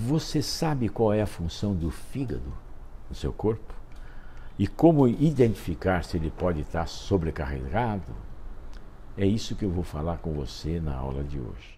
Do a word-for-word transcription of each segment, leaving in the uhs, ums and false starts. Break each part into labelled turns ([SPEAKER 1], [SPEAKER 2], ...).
[SPEAKER 1] Você sabe qual é a função do fígado no seu corpo? E como identificar se ele pode estar sobrecarregado? É isso que eu vou falar com você na aula de hoje.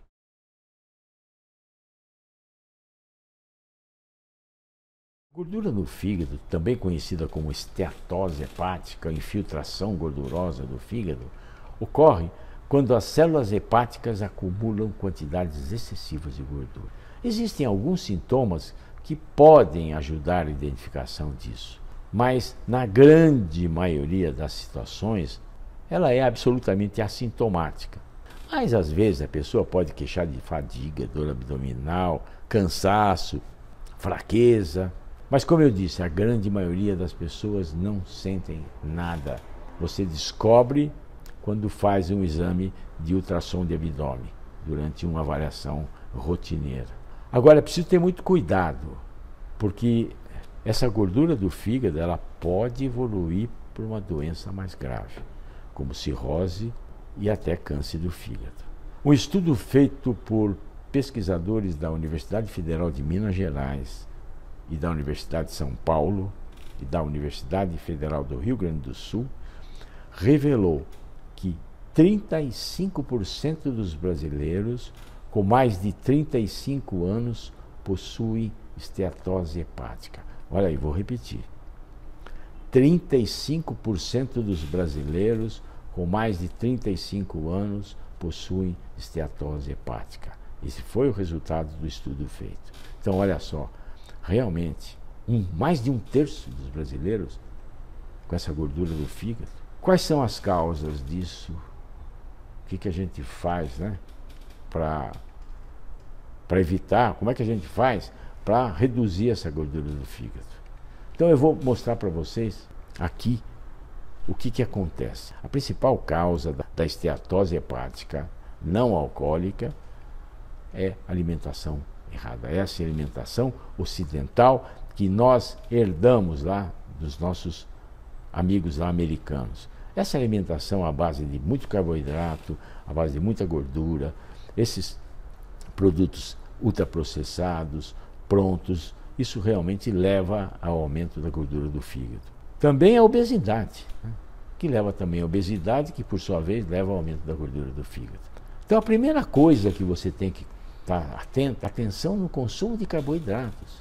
[SPEAKER 1] A gordura no fígado, também conhecida como esteatose hepática, infiltração gordurosa do fígado, ocorre quando as células hepáticas acumulam quantidades excessivas de gordura. Existem alguns sintomas que podem ajudar a identificação disso, mas na grande maioria das situações ela é absolutamente assintomática. Mas às vezes a pessoa pode queixar de fadiga, dor abdominal, cansaço, fraqueza. Mas como eu disse, a grande maioria das pessoas não sentem nada. Você descobre quando faz um exame de ultrassom de abdômen, durante uma avaliação rotineira. Agora, é preciso ter muito cuidado, porque essa gordura do fígado ela pode evoluir para uma doença mais grave, como cirrose e até câncer do fígado. Um estudo feito por pesquisadores da Universidade Federal de Minas Gerais e da Universidade de São Paulo e da Universidade Federal do Rio Grande do Sul revelou que trinta e cinco por cento dos brasileiros com mais de trinta e cinco anos possuem esteatose hepática. Olha aí, vou repetir. trinta e cinco por cento dos brasileiros com mais de trinta e cinco anos possuem esteatose hepática. Esse foi o resultado do estudo feito. Então, olha só, realmente, um, mais de um terço dos brasileiros com essa gordura do fígado. Quais são as causas disso? O que, que a gente faz, né, para para evitar? Como é que a gente faz para reduzir essa gordura do fígado? Então eu vou mostrar para vocês aqui o que, que acontece. A principal causa da, da esteatose hepática não alcoólica é alimentação errada. Essa alimentação ocidental que nós herdamos lá dos nossos amigos lá americanos. Essa alimentação à base de muito carboidrato, à base de muita gordura, esses produtos ultraprocessados, prontos, isso realmente leva ao aumento da gordura do fígado. Também a obesidade, né, que leva também a obesidade, que por sua vez leva ao aumento da gordura do fígado. Então a primeira coisa que você tem que estar atento, atenção no consumo de carboidratos.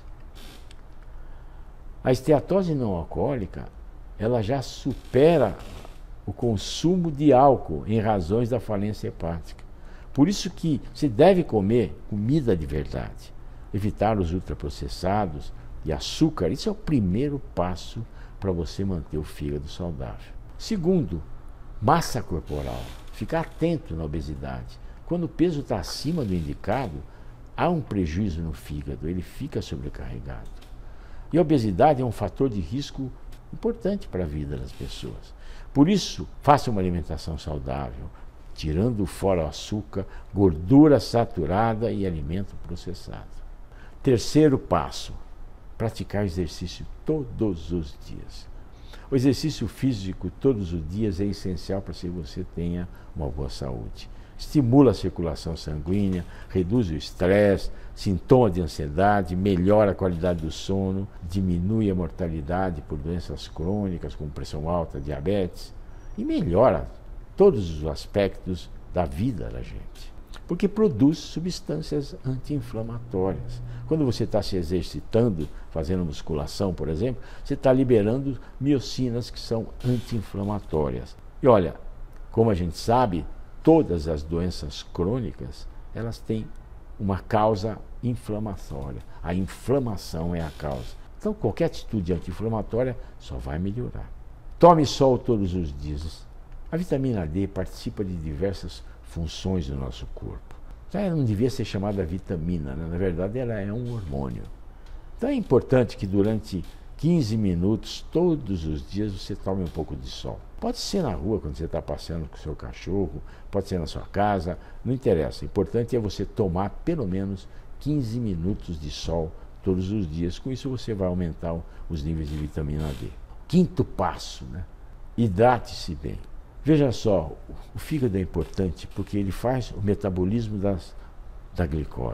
[SPEAKER 1] A esteatose não alcoólica, ela já supera o consumo de álcool em razões da falência hepática. Por isso que você deve comer comida de verdade, evitar os ultraprocessados e açúcar. Isso é o primeiro passo para você manter o fígado saudável. Segundo, massa corporal. Ficar atento na obesidade. Quando o peso está acima do indicado, há um prejuízo no fígado, ele fica sobrecarregado. E a obesidade é um fator de risco importante para a vida das pessoas. Por isso, faça uma alimentação saudável, tirando fora o açúcar, gordura saturada e alimento processado. Terceiro passo, praticar exercício todos os dias. O exercício físico todos os dias é essencial para que você tenha uma boa saúde. Estimula a circulação sanguínea, reduz o estresse, sintoma de ansiedade, melhora a qualidade do sono, diminui a mortalidade por doenças crônicas como pressão alta, diabetes e melhora todos os aspectos da vida da gente, porque produz substâncias anti-inflamatórias. Quando você está se exercitando, fazendo musculação, por exemplo, você está liberando miocinas que são anti-inflamatórias. E olha, como a gente sabe, todas as doenças crônicas, elas têm uma causa inflamatória. A inflamação é a causa. Então, qualquer atitude anti-inflamatória só vai melhorar. Tome sol todos os dias. A vitamina D participa de diversas funções do nosso corpo. Então, ela não devia ser chamada vitamina, né? Na verdade, ela é um hormônio. Então, é importante que durante quinze minutos, todos os dias, você tome um pouco de sol. Pode ser na rua, quando você está passeando com o seu cachorro, pode ser na sua casa, não interessa. O importante é você tomar pelo menos quinze minutos de sol todos os dias. Com isso você vai aumentar os níveis de vitamina D. Quinto passo, né? Hidrate-se bem. Veja só, o fígado é importante porque ele faz o metabolismo das, da glicose.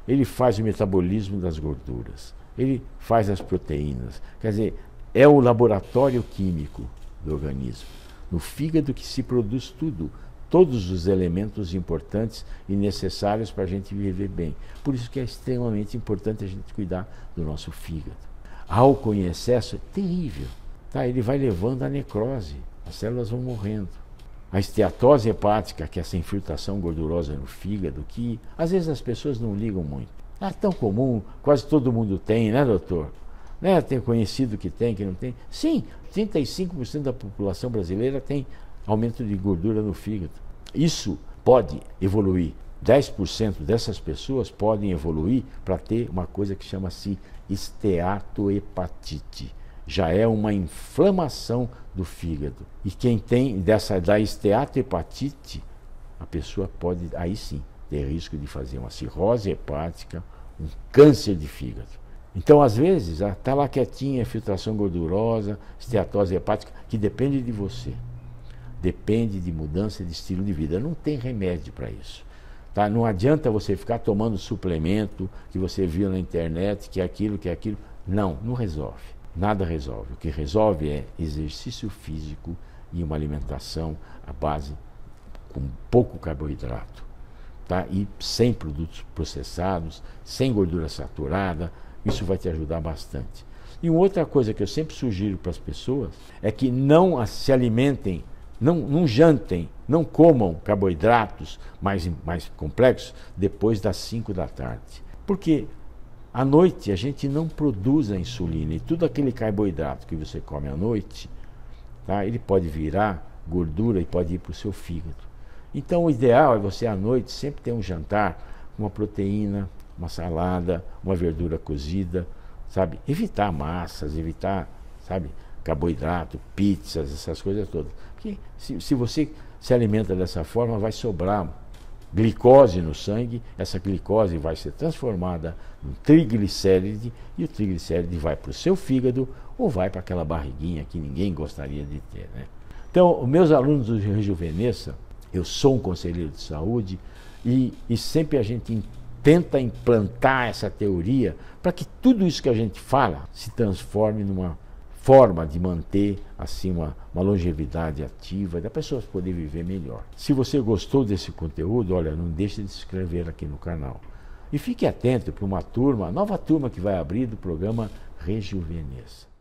[SPEAKER 1] ele faz o metabolismo das gorduras, ele faz as proteínas. Quer dizer, é o laboratório químico do organismo. No fígado que se produz tudo, todos os elementos importantes e necessários para a gente viver bem. Por isso que é extremamente importante a gente cuidar do nosso fígado. Álcool em excesso é terrível, tá? Ele vai levando à necrose, as células vão morrendo. A esteatose hepática, que é essa infiltração gordurosa no fígado, que às vezes as pessoas não ligam muito. É tão comum, quase todo mundo tem, né, doutor? Né? Tem conhecido que tem, que não tem. Sim, trinta e cinco por cento da população brasileira tem aumento de gordura no fígado. Isso pode evoluir. dez por cento dessas pessoas podem evoluir para ter uma coisa que chama-se esteatohepatite. Já é uma inflamação do fígado. E quem tem dessa da esteatohepatite, a pessoa pode, aí sim, ter risco de fazer uma cirrose hepática, um câncer de fígado. Então, às vezes, está lá quietinha, filtração gordurosa, esteatose hepática, que depende de você. Depende de mudança de estilo de vida. Não tem remédio para isso. Tá? Não adianta você ficar tomando suplemento que você viu na internet, que é aquilo, que é aquilo. Não, não resolve. Nada resolve. O que resolve é exercício físico e uma alimentação à base com pouco carboidrato. Tá? E sem produtos processados, sem gordura saturada. Isso vai te ajudar bastante. E uma outra coisa que eu sempre sugiro para as pessoas é que não se alimentem, não, não jantem, não comam carboidratos mais, mais complexos depois das cinco da tarde. Porque à noite a gente não produz a insulina e tudo aquele carboidrato que você come à noite, tá, ele pode virar gordura e pode ir para o seu fígado. Então o ideal é você à noite sempre ter um jantar com uma proteína, uma salada, uma verdura cozida, sabe? Evitar massas, evitar, sabe, carboidrato, pizzas, essas coisas todas. Porque se, se você se alimenta dessa forma, vai sobrar glicose no sangue, essa glicose vai ser transformada em triglicéride e o triglicéride vai para o seu fígado ou vai para aquela barriguinha que ninguém gostaria de ter, né? Então, os meus alunos do Rejuvenesça, eu sou um conselheiro de saúde e, e sempre a gente tenta implantar essa teoria para que tudo isso que a gente fala se transforme numa forma de manter assim uma, uma longevidade ativa, da pessoa poder viver melhor. Se você gostou desse conteúdo, olha, não deixe de se inscrever aqui no canal. E fique atento para uma turma, a nova turma que vai abrir do programa Rejuvenesça.